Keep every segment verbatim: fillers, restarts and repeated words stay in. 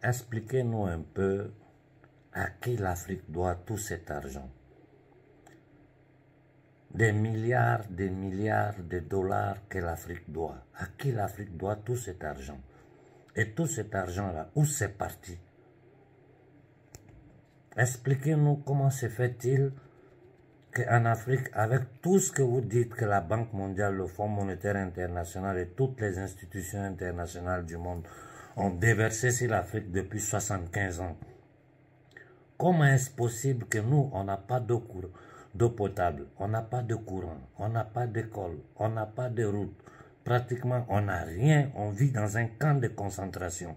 expliquez-nous un peu à qui l'Afrique doit tout cet argent. Des milliards, des milliards de dollars que l'Afrique doit. À qui l'Afrique doit tout cet argent? Et tout cet argent-là, où c'est parti? Expliquez-nous comment se fait-il qu'en Afrique, avec tout ce que vous dites que la Banque mondiale, le Fonds monétaire international et toutes les institutions internationales du monde ont déversé sur l'Afrique depuis soixante-quinze ans, comment est-ce possible que nous, on n'a pas d'eau d'eau potable, on n'a pas de courant, on n'a pas d'école, on n'a pas de route, pratiquement on n'a rien, on vit dans un camp de concentration.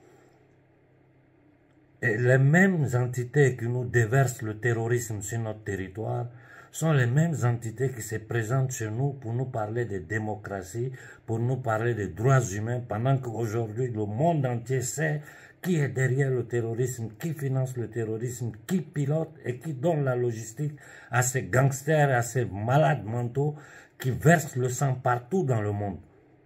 Et les mêmes entités qui nous déversent le terrorisme sur notre territoire sont les mêmes entités qui se présentent chez nous pour nous parler de démocratie, pour nous parler de droits humains, pendant qu'aujourd'hui le monde entier sait qui est derrière le terrorisme, qui finance le terrorisme, qui pilote et qui donne la logistique à ces gangsters, à ces malades mentaux qui versent le sang partout dans le monde.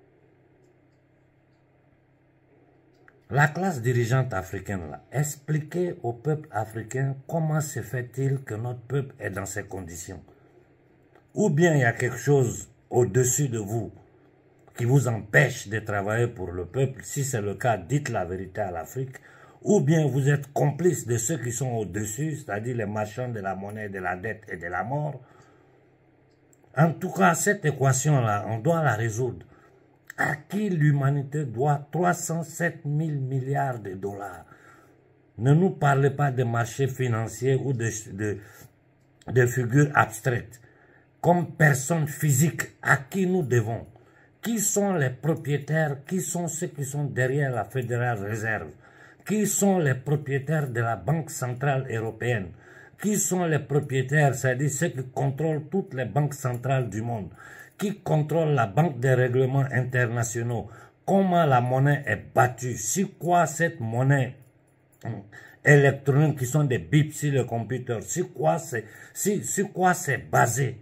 La classe dirigeante africaine, là, expliquez au peuple africain comment se fait-il que notre peuple est dans ces conditions. Ou bien il y a quelque chose au-dessus de vous qui vous empêche de travailler pour le peuple. Si c'est le cas, dites la vérité à l'Afrique. Ou bien vous êtes complice de ceux qui sont au-dessus, c'est-à-dire les marchands de la monnaie, de la dette et de la mort. En tout cas, cette équation-là, on doit la résoudre. À qui l'humanité doit trois cent sept mille milliards de dollars? Ne nous parlez pas de marchés financiers ou de, de, de figures abstraites. Comme personne physique, à qui nous devons? Qui sont les propriétaires? Qui sont ceux qui sont derrière la Fédérale Réserve? Qui sont les propriétaires de la Banque Centrale Européenne? Qui sont les propriétaires, c'est-à-dire ceux qui contrôlent toutes les banques centrales du monde? Qui contrôle la Banque des règlements internationaux? Comment la monnaie est battue? Sur quoi cette monnaie électronique qui sont des bips sur le computer? Sur quoi c'est sur, sur quoi c'est basé?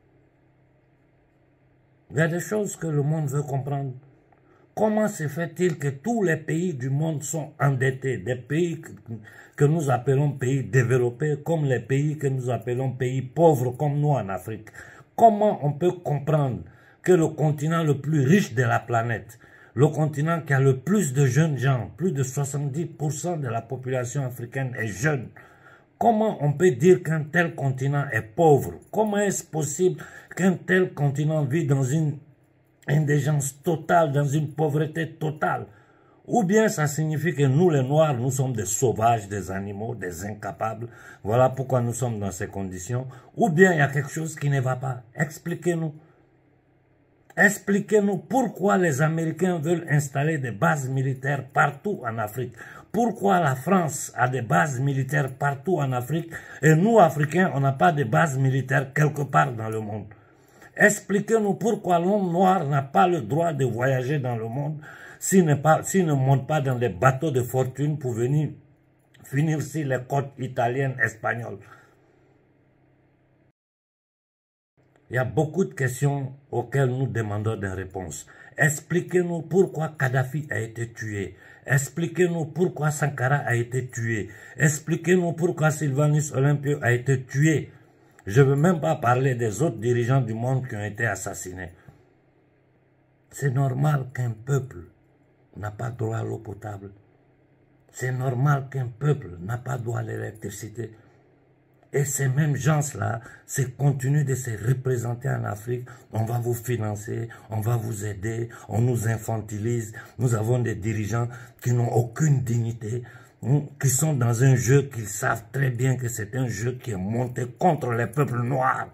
Il y a des choses que le monde veut comprendre. Comment se fait-il que tous les pays du monde sont endettés? Des pays que, que nous appelons pays développés, comme les pays que nous appelons pays pauvres, comme nous en Afrique. Comment on peut comprendre que le continent le plus riche de la planète, le continent qui a le plus de jeunes gens, plus de soixante-dix pour cent de la population africaine est jeune, comment on peut dire qu'un tel continent est pauvre? Comment est-ce possible qu'un tel continent vit dans une indigence totale, dans une pauvreté totale? Ou bien ça signifie que nous les Noirs, nous sommes des sauvages, des animaux, des incapables. Voilà pourquoi nous sommes dans ces conditions. Ou bien il y a quelque chose qui ne va pas. Expliquez-nous. Expliquez-nous pourquoi les Américains veulent installer des bases militaires partout en Afrique. Pourquoi la France a des bases militaires partout en Afrique et nous, Africains, on n'a pas de bases militaires quelque part dans le monde. Expliquez-nous pourquoi l'homme noir n'a pas le droit de voyager dans le monde s'il ne, pas, s'il ne monte pas dans des bateaux de fortune pour venir finir sur les côtes italiennes, espagnoles. Il y a beaucoup de questions auxquelles nous demandons des réponses. Expliquez-nous pourquoi Kadhafi a été tué. Expliquez-nous pourquoi Sankara a été tué. Expliquez-nous pourquoi Sylvanus Olympio a été tué. Je ne veux même pas parler des autres dirigeants du monde qui ont été assassinés. C'est normal qu'un peuple n'a pas droit à l'eau potable. C'est normal qu'un peuple n'a pas droit à l'électricité. Et ces mêmes gens-là, c'est continuent de se représenter en Afrique. On va vous financer, on va vous aider, on nous infantilise. Nous avons des dirigeants qui n'ont aucune dignité, qui sont dans un jeu qu'ils savent très bien que c'est un jeu qui est monté contre les peuples noirs.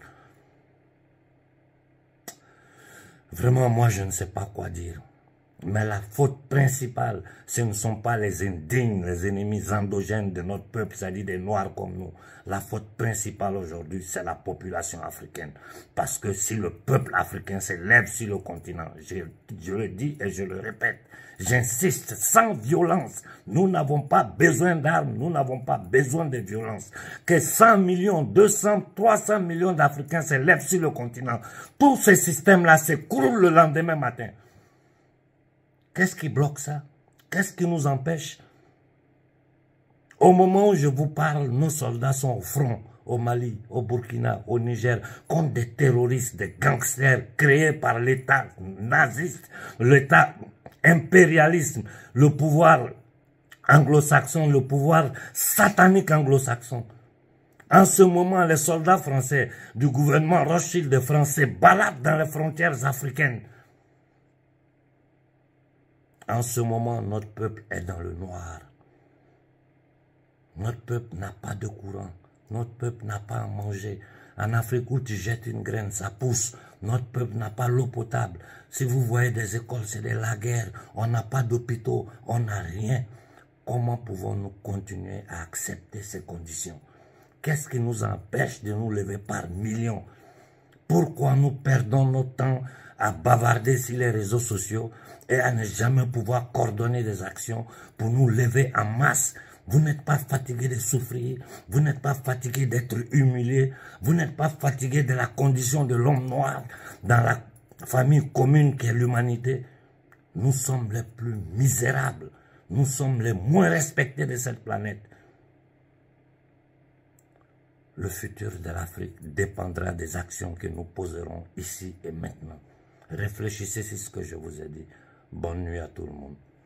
Vraiment, moi, je ne sais pas quoi dire. Mais la faute principale, ce ne sont pas les indignes, les ennemis endogènes de notre peuple, c'est-à-dire des Noirs comme nous. La faute principale aujourd'hui, c'est la population africaine. Parce que si le peuple africain se lève sur le continent, je, je le dis et je le répète, j'insiste, sans violence, nous n'avons pas besoin d'armes, nous n'avons pas besoin de violence. Que cent millions, deux cents, trois cents millions d'Africains se lèvent sur le continent. Tout ce système-là s'écroule le lendemain matin. Qu'est-ce qui bloque ça? Qu'est-ce qui nous empêche? Au moment où je vous parle, nos soldats sont au front, au Mali, au Burkina, au Niger, contre des terroristes, des gangsters créés par l'État naziste, l'État impérialisme, le pouvoir anglo-saxon, le pouvoir satanique anglo-saxon. En ce moment, les soldats français du gouvernement Rothschild de France se baladent dans les frontières africaines. En ce moment, notre peuple est dans le noir. Notre peuple n'a pas de courant. Notre peuple n'a pas à manger. En Afrique où tu jettes une graine, ça pousse. Notre peuple n'a pas l'eau potable. Si vous voyez des écoles, c'est de la guerre. On n'a pas d'hôpitaux, on n'a rien. Comment pouvons-nous continuer à accepter ces conditions? Qu'est-ce qui nous empêche de nous lever par millions? Pourquoi nous perdons notre temps à bavarder sur les réseaux sociaux et à ne jamais pouvoir coordonner des actions pour nous lever en masse? Vous n'êtes pas fatigué de souffrir, vous n'êtes pas fatigué d'être humilié, vous n'êtes pas fatigué de la condition de l'homme noir dans la famille commune qu'est l'humanité. Nous sommes les plus misérables, nous sommes les moins respectés de cette planète. Le futur de l'Afrique dépendra des actions que nous poserons ici et maintenant. Réfléchissez sur ce que je vous ai dit. Bonne nuit à tout le monde.